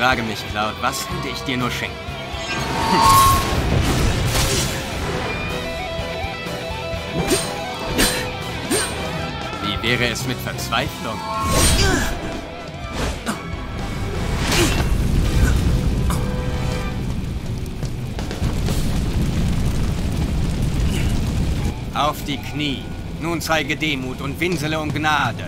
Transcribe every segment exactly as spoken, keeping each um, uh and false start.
Frage mich, Cloud, was könnte ich dir nur schenken? Wie wäre es mit Verzweiflung? Auf die Knie. Nun zeige Demut und winsele um Gnade.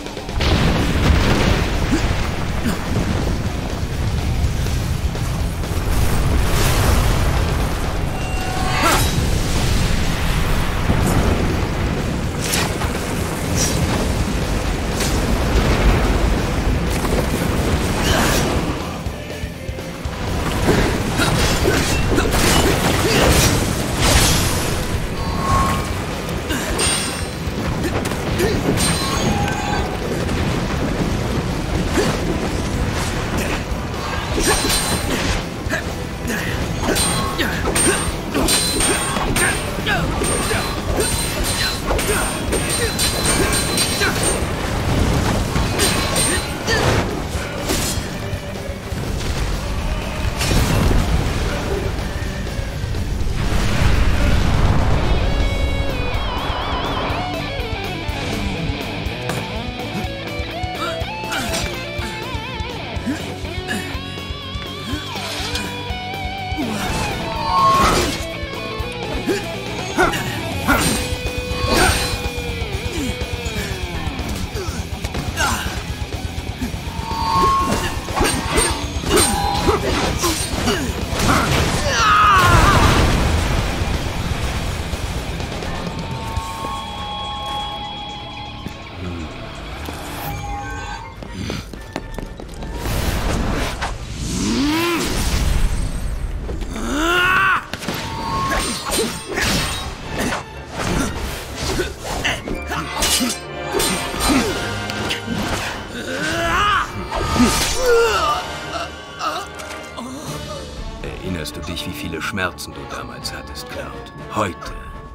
Erinnerst du dich, wie viele Schmerzen du damals hattest, Cloud? Heute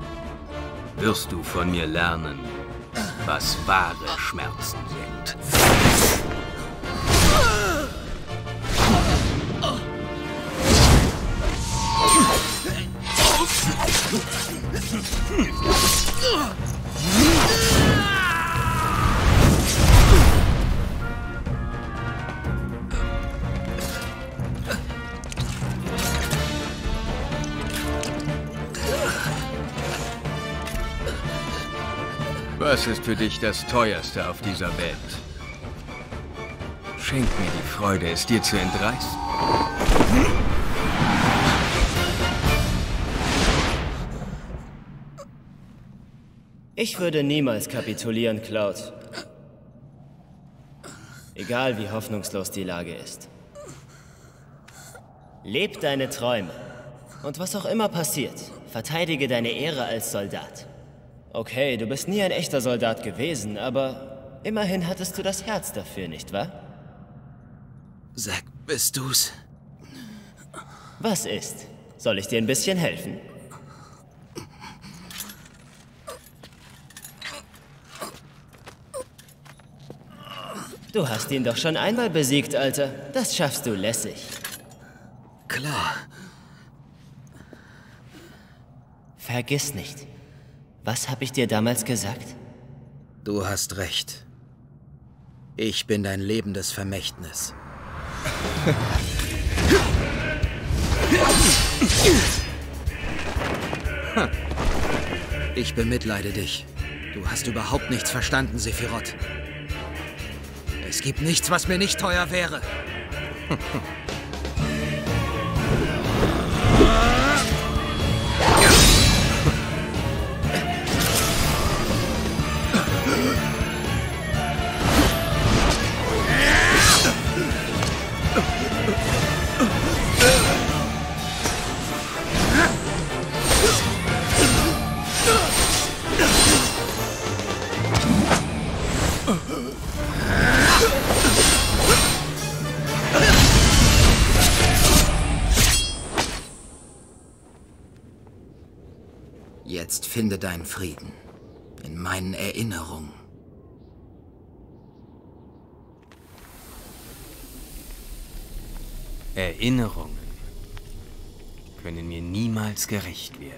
wirst du von mir lernen, was wahre Schmerzen sind. Was ist für dich das Teuerste auf dieser Welt? Schenk mir die Freude, es dir zu entreißen. Ich würde niemals kapitulieren, Cloud. Egal wie hoffnungslos die Lage ist. Leb deine Träume. Und was auch immer passiert, verteidige deine Ehre als Soldat. Okay, du bist nie ein echter Soldat gewesen, aber immerhin hattest du das Herz dafür, nicht wahr? Zack, bist du's? Was ist? Soll ich dir ein bisschen helfen? Du hast ihn doch schon einmal besiegt, Alter. Das schaffst du lässig. Klar. Vergiss nicht. Was habe ich dir damals gesagt? Du hast recht. Ich bin dein lebendes Vermächtnis. Ich bemitleide dich. Du hast überhaupt nichts verstanden, Sephiroth. Es gibt nichts, was mir nicht teuer wäre. Jetzt finde deinen Frieden in meinen Erinnerungen. Erinnerungen können mir niemals gerecht werden.